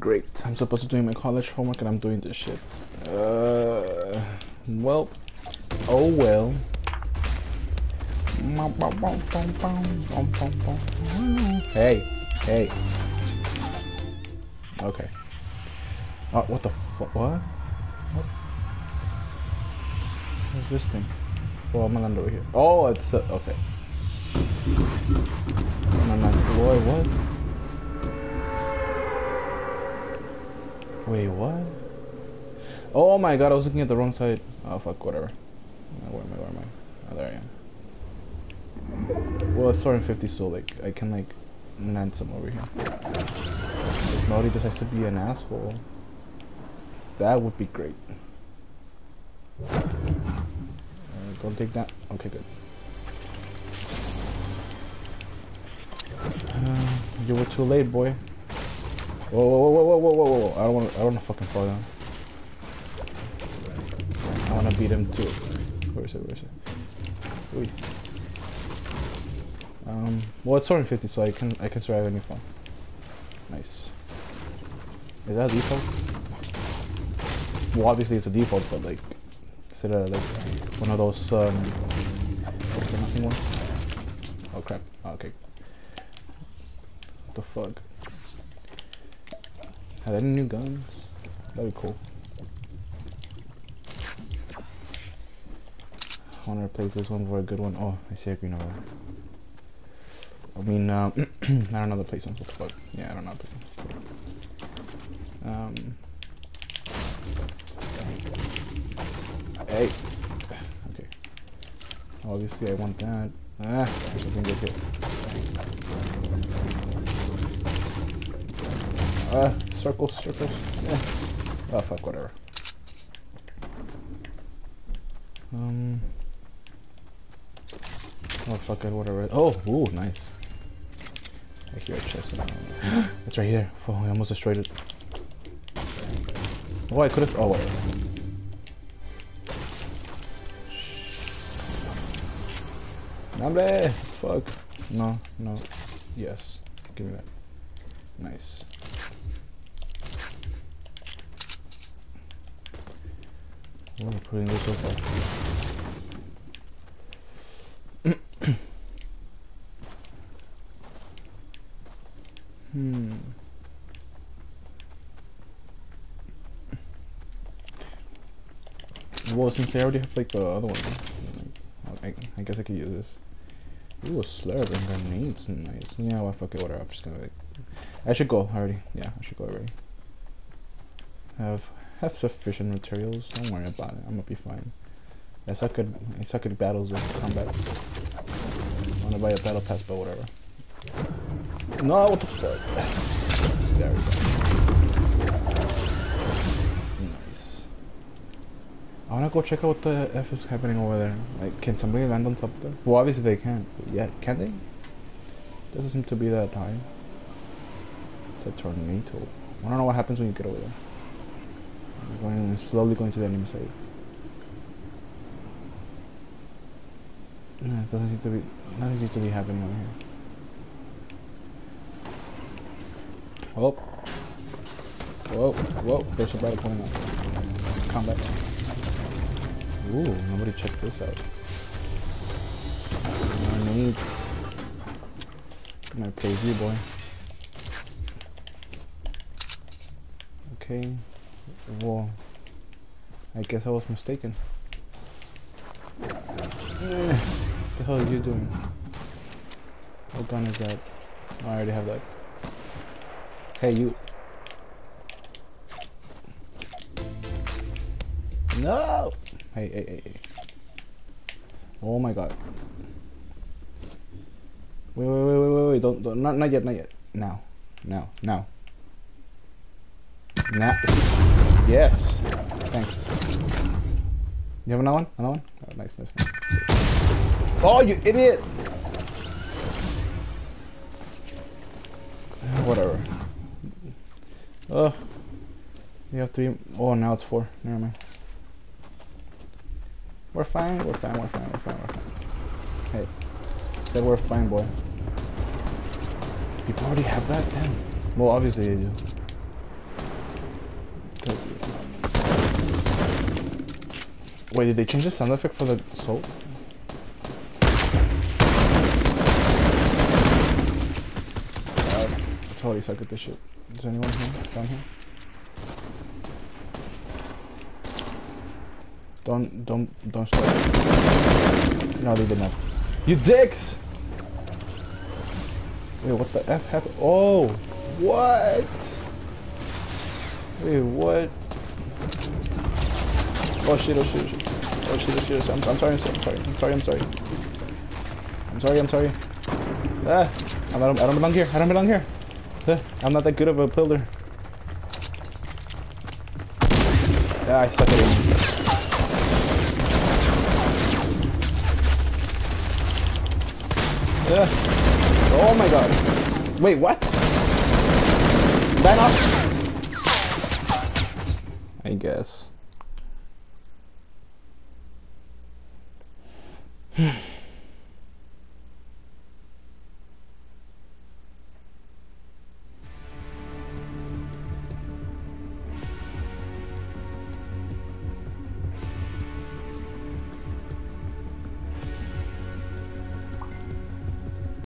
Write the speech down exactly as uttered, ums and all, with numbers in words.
great. I'm supposed to be doing my college homework and I'm doing this shit. Uh, well, oh well. Hey, hey. Okay. Oh, what the fuck? What? What? What's this thing? Oh, I'm gonna land over here. Oh, it's uh, okay. No, no, boy, what? Wait, what? Oh my god, I was looking at the wrong side. Oh fuck, whatever. Where am I? Where am I? Oh, there I am. Well, it's starting fifty, so like I can like land some over here. If Nori decides to be an asshole, that would be great. Uh, don't take that. Okay, good. Uh, you were too late, boy. Whoa, whoa, whoa, whoa, whoa, whoa, whoa! I don't want to. I don't want to fucking fall down. I want to beat him too. Where is it? Where is it? Ooh. Um. Well, it's starting fifty, so I can I can survive any fall. Nice. Is that a default? Well, obviously it's a default, but like, is it a, like one of those um? Nothing one. Oh crap! Oh, okay. What the fuck? Have any new guns? That'd be cool. I want to replace this one for a good one. Oh, I see a green over there. I mean, um, I don't know the placements. What the fuck? Yeah, I don't know the placements. Um. Hey. Okay. Obviously, I want that. Ah, there's something good here. Ah, circles, circles. Yeah. Oh fuck, whatever. Um. Oh fuck it, whatever. Oh, ooh, nice. I hear a chest. It's right here. Oh, I almost destroyed it. Oh, I could have. Oh, whatever. Namble! Fuck. No, no. Yes. Give me that. Nice. Oh, we're putting this so far. Hmm. Well, since I already have like the other one, I, I guess I could use this. Ooh, a slurp and grenades, nice. Yeah, well, fuck it, whatever. I'm just gonna like. I should go already. Yeah, I should go already. Have have sufficient materials. Don't worry about it. I'm gonna be fine. I suck at I suck at battles or combat. I wanna buy a battle pass, but whatever. No, what the fuck? There we go. Nice. I wanna go check out what the F is happening over there. Like, can somebody land on top of there? Well, obviously they can't. But yeah, can they? Doesn't seem to be that high. It's a tornado. I don't know what happens when you get over there. I'm going slowly going to the enemy side. No, it doesn't seem to be. Nothing seems to be happening over here. Whoa. Whoa, whoa, there's a battle going on. Combat. Ooh, nobody checked this out. I need my praise you, boy. Okay. Whoa. I guess I was mistaken. Eh, what the hell are you doing? What gun is that? Oh, I already have that. Hey, you. No! Hey, hey, hey, hey. Oh my god. Wait, wait, wait, wait, wait, wait. Don't, don't, not, not yet, not yet. Now. Now, now. Now. Yes. Thanks. You have another one? Another one? Oh, nice, nice, nice. Oh, you idiot! Whatever. Oh. You have three. Oh, now it's four. Never mind. We're fine, we're fine, we're fine, we're fine, we're fine. Hey. Said we're fine, boy. People already have that? Damn. Well, obviously they do. That's it. Wait, did they change the sound effect for the soap? God, I totally suck at this shit. Is anyone here? Down here? Don't, don't, don't start. No, they did not. You dicks! Wait, what the F happened? Oh! What? Wait, what? Oh shit, oh shit, oh shit. Oh shit, oh shit, I'm, I'm sorry, I'm sorry, I'm sorry, I'm sorry, I'm sorry. I'm sorry, I'm sorry. Ah! I don't, I don't belong here, I don't belong here. Ah, I'm not that good of a pillar. Ah, I suck at it. Yeah. Oh my god. Wait, what? That off? I guess.